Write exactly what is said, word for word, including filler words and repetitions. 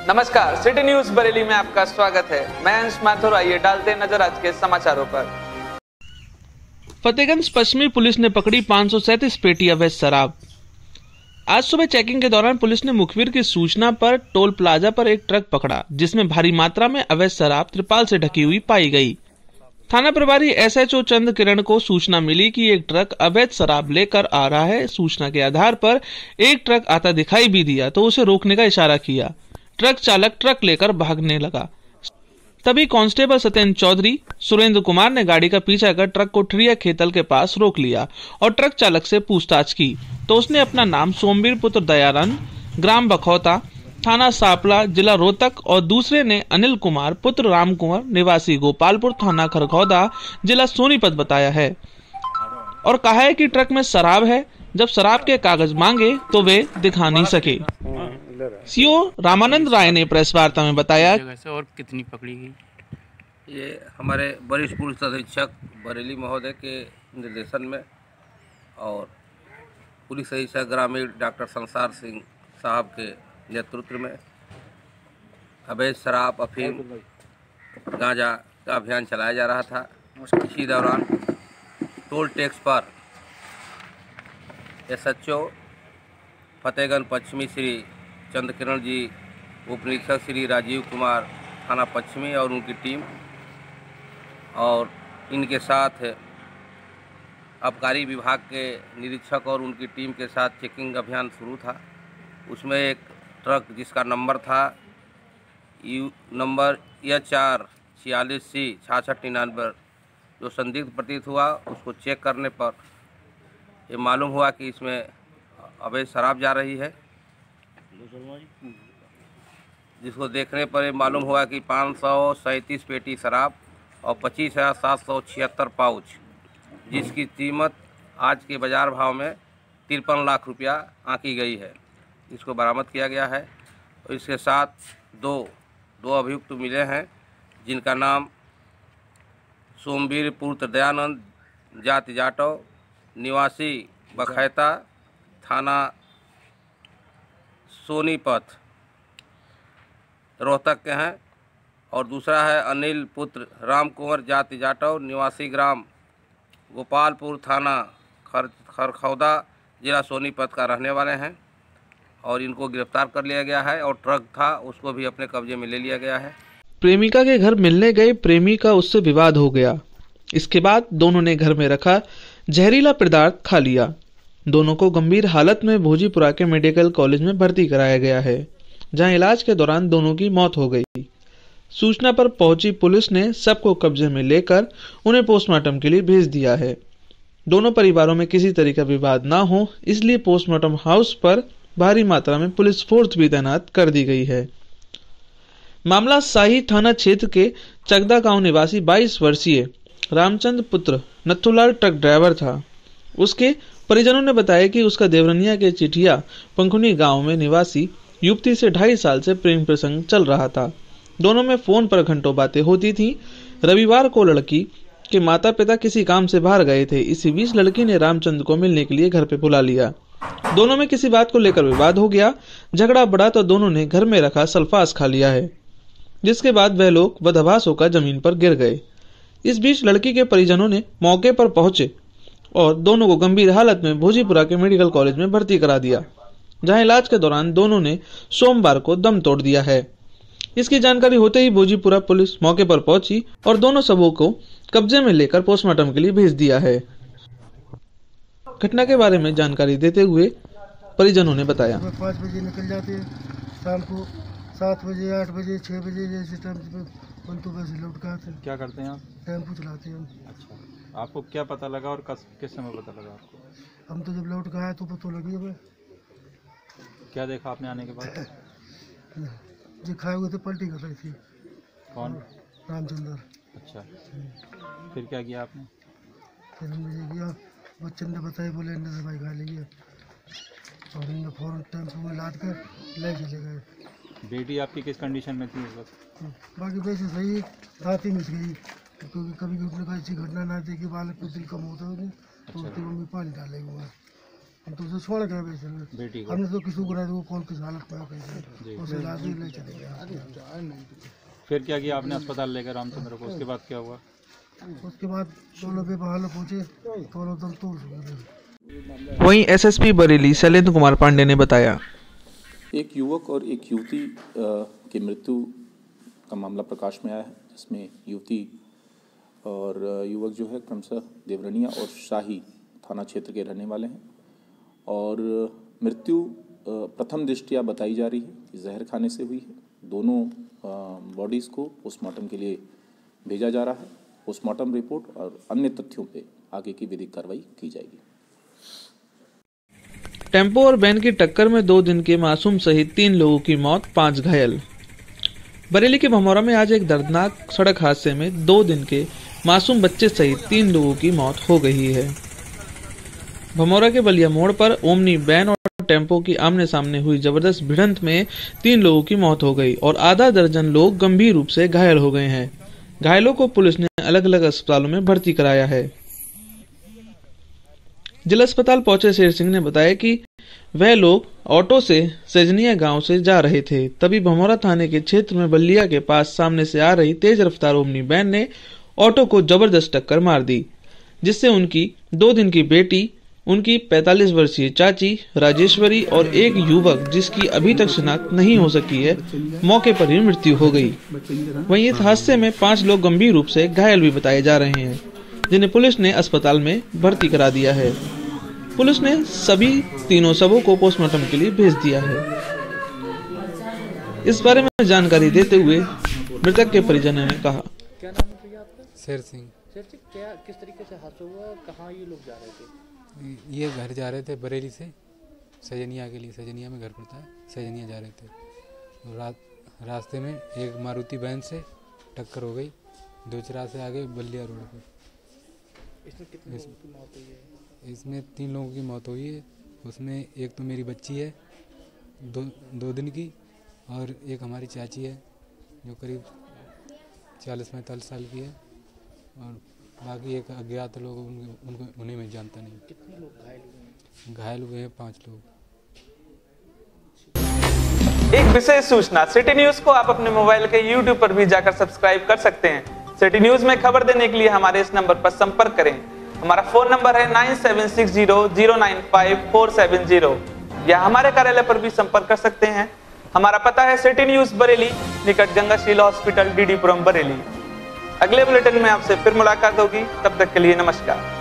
नमस्कार, city news Bareilly में आपका स्वागत है। मैं अंश माथुर। आइए डालते नजर आज के समाचारों पर। फतेहगंज पश्चिमी पुलिस ने पकड़ी पाँच सौ सैंतीस पेटी अवैध शराब। आज सुबह चेकिंग के दौरान पुलिस ने मुखबिर की सूचना पर टोल प्लाजा पर एक ट्रक पकड़ा, जिसमें भारी मात्रा में अवैध शराब त्रिपाल से ढकी हुई पाई गई। थाना प्रभारी एसएचओ चंद किरण को सूचना मिली कि एक ट्रक अवैध शराब लेकर आ रहा है। सूचना के आधार पर एक ट्रक आता दिखाई भी दिया तो उसे रोकने का इशारा किया। ट्रक चालक ट्रक लेकर भागने लगा। तभी कांस्टेबल सत्येंद्र चौधरी, सुरेंद्र कुमार ने गाड़ी का पीछा कर ट्रक को ठिरिया खेतल के पास रोक लिया और ट्रक चालक से पूछताछ की तो उसने अपना नाम सोमवीर पुत्र दयानंद, ग्राम बखौता, थाना सापला, जिला रोहतक और दूसरे ने अनिल कुमार पुत्र राम कुंवर, निवासी गोपालपुर, थाना खरखौदा, जिला सोनीपत बताया है और कहा है कि ट्रक में शराब है। जब शराब के कागज मांगे तो वे दिखा नहीं सके। सीओ रामानंद राय ने प्रेस वार्ता में बताया और कितनी पकड़ी गई। ये हमारे वरिष्ठ पुलिस अधीक्षक बरेली महोदय के निर्देशन में और पुलिस अधीक्षक ग्रामीण डॉक्टर संसार सिंह साहब के नेतृत्व में अवैध शराब, अफीम, गांजा का अभियान चलाया जा रहा था। इसी दौरान टोल टैक्स पर एसएचओ फतेहगंज पश्चिमी श्री चंद किरण जी, उप निरीक्षक श्री राजीव कुमार, थाना पश्चिमी और उनकी टीम और इनके साथ आबकारी विभाग के निरीक्षक और उनकी टीम के साथ चेकिंग अभियान शुरू था। उसमें एक ट्रक जिसका नंबर था यू नंबर एच आर छियालीस सी छाछठ निन्यानवे जो संदिग्ध प्रतीत हुआ, उसको चेक करने पर ये मालूम हुआ कि इसमें अवैध शराब जा रही है। जिसको देखने पर ये मालूम हुआ कि पाँच सौ सैंतीस पेटी शराब और पच्चीस हज़ार सात सौ छिहत्तर पाउच, जिसकी कीमत आज के बाज़ार भाव में तिरपन लाख रुपया आंकी गई है, इसको बरामद किया गया है। और इसके साथ दो दो अभियुक्त मिले हैं, जिनका नाम सोमवीर पुत्र दयानंद, जाति जाटव, निवासी बखैता, थाना सोनीपत रोहतक के हैं और दूसरा है अनिल पुत्र राम कुंवर, जाति जाटव, निवासी ग्राम गोपालपुर, थाना खर खरखौदा, जिला सोनीपत का रहने वाले हैं और इनको गिरफ्तार कर लिया गया है और ट्रक था उसको भी अपने कब्जे में ले लिया गया है। प्रेमिका के घर मिलने गए प्रेमी का उससे विवाद हो गया। इसके बाद दोनों ने घर में रखा जहरीला पदार्थ खा लिया। दोनों को गंभीर हालत में भोजीपुरा के मेडिकल कॉलेज में भर्ती कराया गया है, जहां इलाज के दौरान दोनों की मौत हो गई। सूचना पर पहुंची पुलिस ने सबको कब्जे में लेकर उन्हें पोस्टमार्टम के लिए भेज दिया है। दोनों परिवारों में किसी तरह का विवाद ना हो, इसलिए पोस्टमार्टम हाउस पर भारी मात्रा में पुलिस फोर्स भी तैनात कर दी गई है। मामला शाही थाना क्षेत्र के चकदा गांव निवासी बाईस वर्षीय रामचंद्र पुत्र नथुलाल ट्रक ड्राइवर था। उसके परिजनों ने बताया कि उसका देवरनिया के चिठिया पंखुनी गांव में निवासी युवती से ढाई साल से प्रेम प्रसंग चल रहा था। दोनों में फोन पर घंटों बातें होती थी। रविवार को लड़की के माता पिता किसी काम से बाहर गए थे। इसी बीच लड़की ने रामचंद्र को मिलने के लिए घर पे बुला लिया। दोनों में किसी बात को लेकर विवाद हो गया। झगड़ा बढ़ा तो दोनों ने घर में रखा सल्फास खा लिया है, जिसके बाद वह लोग बदहवास होकर जमीन पर गिर गए। इस बीच लड़की के परिजनों ने मौके पर पहुंचे और दोनों को गंभीर हालत में भोजीपुरा के मेडिकल कॉलेज में भर्ती करा दिया, जहां इलाज के दौरान दोनों ने सोमवार को दम तोड़ दिया है। इसकी जानकारी होते ही भोजीपुरा पुलिस मौके पर पहुंची और दोनों शवों को कब्जे में लेकर पोस्टमार्टम के लिए भेज दिया है। घटना के बारे में जानकारी देते हुए परिजनों ने बताया, पाँच बजे निकल जाते हैं, शाम को सात बजे, आठ बजे, छः बजे जैसे टाइम तो बस लौट के आते हैं। क्या करते हैं आप? टेम्पो चलाते हैं हम। अच्छा, आपको क्या पता लगा और कस, किस समय पता लगा आपको? हम तो जब लौट के आए तो पता लगी हमें। क्या देखा आपने आने के बाद? जो खाए हुए थे पलटी कर रही थी। कौन? रामचंद्र। अच्छा, फिर क्या किया आपने? फिर हमने ये किया, बच्चन ने बताया, बोले इन्हें दवाई खा ली है और इन्हें फ़ौरन टेम्पो में लाद कर ले चले गए। बेटी आपकी किस कंडीशन में थी उस वक्त? बाकी वैसे सही रात ही मिस गई, क्योंकि कभी कभी ऐसी घटना ना देखी, बालक को दिल कम होता है तो उसकी मम्मी पानी डाले हुआ हम तो उसे छोड़ गए वैसे में। बेटी को हमने तो किसी को वो कौन किस हालत में कैसे उसे इलाज ही ले चले गए। फिर क्या किया आपने? अस्पताल लेकर रामचंद्र को, उसके बाद क्या हुआ? उसके बाद दोनों बेबहाल पहुंचे, दोनों दम तोड़ चुके। वहीं एसएसपी बरेली शैलेंद्र कुमार पांडे ने बताया, एक युवक और एक युवती की मृत्यु का मामला प्रकाश में आया है, जिसमें युवती और युवक जो है क्रमशः देवरनिया और शाही थाना क्षेत्र के रहने वाले हैं और मृत्यु प्रथम दृष्टया बताई जा रही है कि जहर खाने से हुई है। दोनों बॉडीज़ को पोस्टमार्टम के लिए भेजा जा रहा है। पोस्टमार्टम रिपोर्ट और अन्य तथ्यों पे आगे की विधिक कार्रवाई की जाएगी। टेम्पो और वैन की टक्कर में दो दिन के मासूम सहित तीन लोगों की मौत, पांच घायल। बरेली के भमौरा में आज एक दर्दनाक सड़क हादसे में दो दिन के मासूम बच्चे सहित तीन लोगों की मौत हो गई है। भमौरा के बलिया मोड़ पर ओमनी वैन और टेम्पो की आमने सामने हुई जबरदस्त भिड़ंत में तीन लोगों की मौत हो गई और आधा दर्जन लोग गंभीर रूप से घायल हो गए हैं। घायलों को पुलिस ने अलग अलग अस्पतालों में भर्ती कराया है। जिला अस्पताल पहुंचे शेर सिंह ने बताया कि वह लोग ऑटो से सजनिया गांव से जा रहे थे, तभी भमौरा थाने के क्षेत्र में बल्लिया के पास सामने से आ रही तेज रफ्तार ओमनी वैन ने ऑटो को जबरदस्त टक्कर मार दी, जिससे उनकी दो दिन की बेटी, उनकी पैंतालीस वर्षीय चाची राजेश्वरी और एक युवक जिसकी अभी तक शिनाख्त नहीं हो सकी है, मौके पर ही मृत्यु हो गई। वहीं इस हादसे में पांच लोग गंभीर रूप से घायल भी बताए जा रहे हैं, जिन्हें पुलिस ने अस्पताल में भर्ती करा दिया है। पुलिस ने सभी तीनों शवों को पोस्टमार्टम के लिए भेज दिया है। इस बारे में जानकारी देते हुए मृतक के परिजनों ने कहा, क्या नाम है भैया आपका? शेर सिंह। शेर सिंह, क्या किस तरीके से हादसा हुआ? कहाँ ये लोग जा रहे थे? ये घर जा रहे थे बरेली से सजनिया के लिए, सजनिया में घर पड़ता है, सजनिया जा रहे थे। तो रात रास्ते में एक मारुति वैन से टक्कर हो गई, दो चरा से आगे बल्लिया रोड पे। इसमें कितने लोगों की मौत हुई है? इसमें तीन लोगों की मौत हुई है। उसमें एक तो मेरी बच्ची है दो दो दिन की, और एक हमारी चाची है जो करीब चालीस पैंतालीस साल की है, और बाकी एक अज्ञात लोग, उनको उनको उन्हें मैं जानता नहीं। कितने लोग घायल हुए हैं? घायल हुए हैं पाँच लोग। एक विशेष सूचना, सिटी न्यूज को आप अपने मोबाइल के यूट्यूब पर भी जाकर सब्सक्राइब कर सकते हैं। सिटी न्यूज में खबर देने के लिए हमारे इस नंबर पर संपर्क करें। हमारा फोन नंबर है nine seven six zero zero nine five four seven zero, या हमारे कार्यालय पर भी संपर्क कर सकते हैं। हमारा पता है सिटी न्यूज बरेली, निकट गंगाशील हॉस्पिटल, डीडीपुरम बरेली। अगले बुलेटिन में आपसे फिर मुलाकात होगी, तब तक के लिए नमस्कार।